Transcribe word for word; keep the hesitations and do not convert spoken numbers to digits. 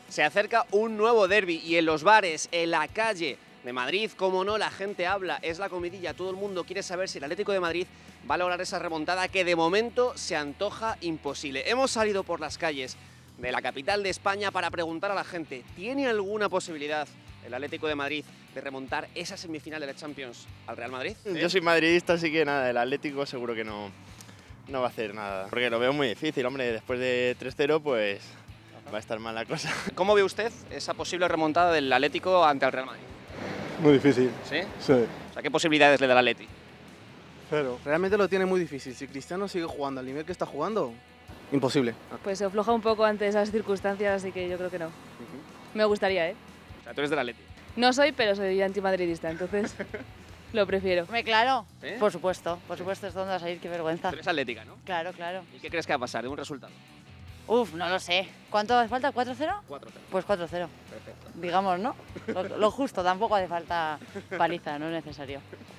Se acerca un nuevo derbi y en los bares, en la calle de Madrid, como no, la gente habla, es la comidilla, todo el mundo quiere saber si el Atlético de Madrid va a lograr esa remontada que de momento se antoja imposible. Hemos salido por las calles de la capital de España para preguntar a la gente, ¿tiene alguna posibilidad el Atlético de Madrid de remontar esa semifinal de la Champions al Real Madrid? ¿Eh? Yo soy madridista, así que nada, el Atlético seguro que no, no va a hacer nada, porque lo veo muy difícil, hombre, después de tres cero pues va a estar mal la cosa. ¿Cómo ve usted esa posible remontada del Atlético ante el Real Madrid? Muy difícil. ¿Sí? Sí. O sea, ¿qué posibilidades le da el Atleti? Cero. Realmente lo tiene muy difícil. Si Cristiano sigue jugando al nivel que está jugando, imposible. Pues se afloja un poco ante esas circunstancias, así que yo creo que no. Uh-huh. Me gustaría, ¿eh? O sea, tú eres del Atleti. No soy, pero soy antimadridista, entonces lo prefiero. Me claro, ¿Sí? Por supuesto, por supuesto, ¿es dónde va a salir? Qué vergüenza. Tú eres atlética, ¿no? Claro, claro. ¿Y qué crees que va a pasar de un resultado? Uf, no lo sé. ¿Cuánto hace falta? ¿cuatro cero? cuatro cero. Pues cuatro cero. Perfecto. Digamos, ¿no? Lo, lo justo, tampoco hace falta paliza, no es necesario.